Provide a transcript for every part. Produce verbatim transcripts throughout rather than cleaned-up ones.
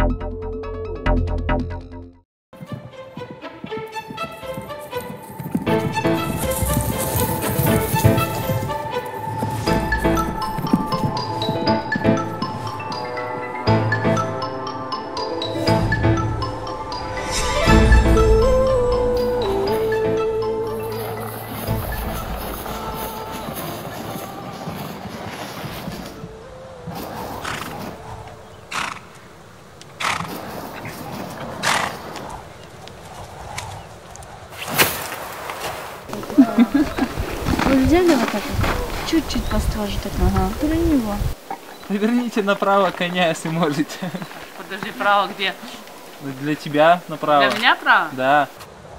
Вы взяли вот так вот? Чуть-чуть построже так. Ага. Поверни его. Поверните направо коня, если можете. Подожди, право где? Для тебя направо. Для меня право? Да.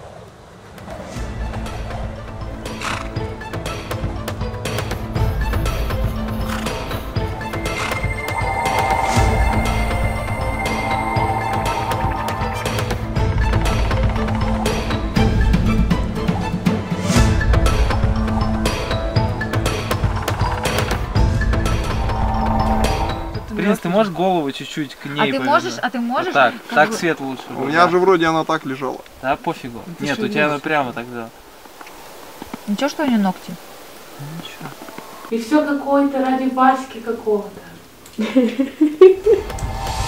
Принц, ты можешь голову чуть-чуть к ней А ты повернуть? можешь, а ты можешь? Вот так, так бы... свет лучше. У меня да. же вроде она так лежала. Да, пофигу. Ты Нет, что, у тебя она видишь? прямо тогда. Ничего, что у нее ногти? Ничего. И все какое-то ради Васьки какого-то.